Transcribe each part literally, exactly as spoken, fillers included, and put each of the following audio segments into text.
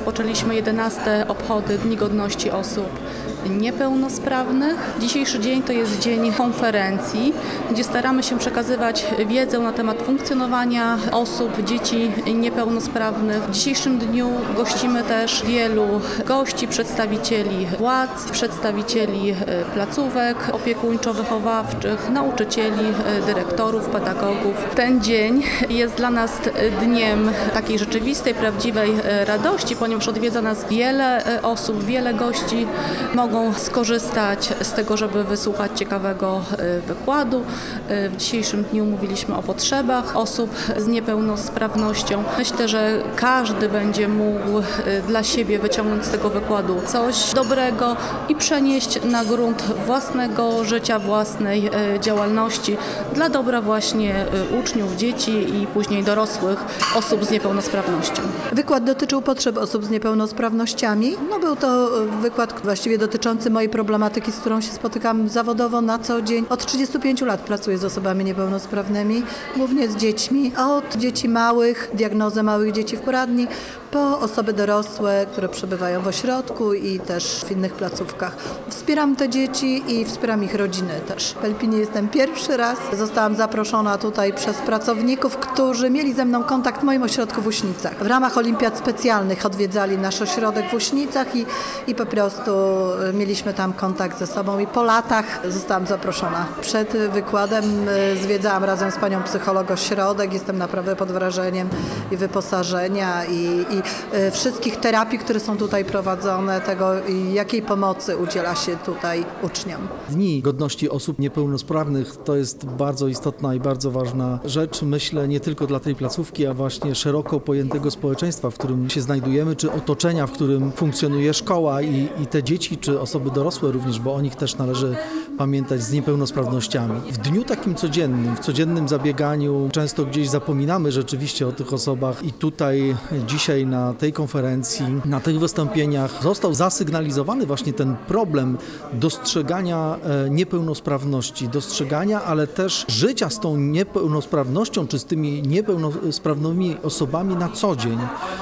rozpoczęliśmy jedenaste obchody Dni Godności Osób Niepełnosprawnych. Dzisiejszy dzień to jest dzień konferencji, gdzie staramy się przekazywać wiedzę na temat funkcjonowania osób, dzieci niepełnosprawnych. W dzisiejszym dniu gościmy też wielu gości, przedstawicieli władz, przedstawicieli placówek opiekuńczo-wychowawczych, nauczycieli, dyrektorów, pedagogów. Ten dzień jest dla nas dniem takiej rzeczywistej, prawdziwej radości, ponieważ odwiedza nas wiele osób, wiele gości. Mogą skorzystać z tego, żeby wysłuchać ciekawego wykładu. W dzisiejszym dniu mówiliśmy o potrzebach osób z niepełnosprawnością. Myślę, że każdy będzie mógł dla siebie wyciągnąć z tego wykładu coś dobrego i przenieść na grunt własnego życia, własnej działalności dla dobra właśnie uczniów, dzieci i później dorosłych osób z niepełnosprawnością. Wykład dotyczył potrzeb osób z niepełnosprawnościami. No, był to wykład właściwie dotyczący mojej problematyki, z którą się spotykam zawodowo na co dzień. Od trzydziestu pięciu lat pracuję z osobami niepełnosprawnymi, głównie z dziećmi. Od dzieci małych, diagnozę małych dzieci w poradni, po osoby dorosłe, które przebywają w ośrodku i też w innych placówkach. Wspieram te dzieci i wspieram ich rodziny też. W Pelplinie jestem pierwszy raz. Zostałam zaproszona tutaj przez pracowników, którzy mieli ze mną kontakt w moim ośrodku w Uśnicach. W ramach olimpiad specjalnych odwiedzali nasz ośrodek w Uśnicach i, i po prostu mieliśmy tam kontakt ze sobą i po latach zostałam zaproszona. Przed wykładem zwiedzałam razem z panią psycholog ośrodek. Jestem naprawdę pod wrażeniem i wyposażenia i, i wszystkich terapii, które są tutaj prowadzone, tego i jakiej pomocy udziela się tutaj uczniom. Dni Godności Osób Niepełnosprawnych to jest bardzo istotna i bardzo ważna rzecz, myślę, nie tylko dla tej placówki, a właśnie szeroko pojętego społeczeństwa, w którym się znajdujemy, czy otoczenia, w którym funkcjonuje szkoła i, i te dzieci, czy osoby dorosłe również, bo o nich też należy pamiętać, z niepełnosprawnościami. W dniu takim codziennym, w codziennym zabieganiu często gdzieś zapominamy rzeczywiście o tych osobach i tutaj dzisiaj na tej konferencji, na tych wystąpieniach został zasygnalizowany właśnie ten problem dostrzegania niepełnosprawności, dostrzegania, ale też życia z tą niepełnosprawnością, czy z tymi niepełnosprawnymi osobami na co dzień.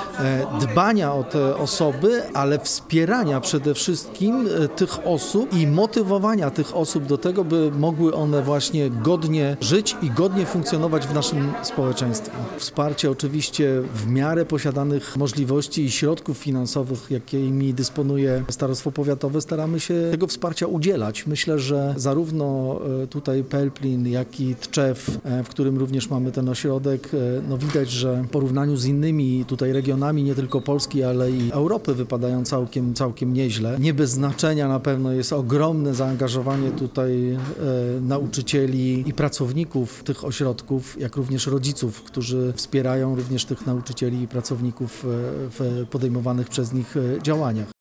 Dbania o te osoby, ale wspierania przede wszystkim tych osób i motywowania tych osób do tego, by mogły one właśnie godnie żyć i godnie funkcjonować w naszym społeczeństwie. Wsparcie oczywiście w miarę posiadanych możliwości i środków finansowych, jakimi dysponuje Starostwo Powiatowe, staramy się tego wsparcia udzielać. Myślę, że zarówno tutaj Pelplin, jak i Tczew, w którym również mamy ten ośrodek, no widać, że w porównaniu z innymi tutaj regionami, nie tylko Polski, ale i Europy, wypadają całkiem, całkiem nieźle. Nie bez znaczenia na pewno jest ogromne zaangażowanie tutaj e, nauczycieli i pracowników tych ośrodków, jak również rodziców, którzy wspierają również tych nauczycieli i pracowników w podejmowanych przez nich działaniach.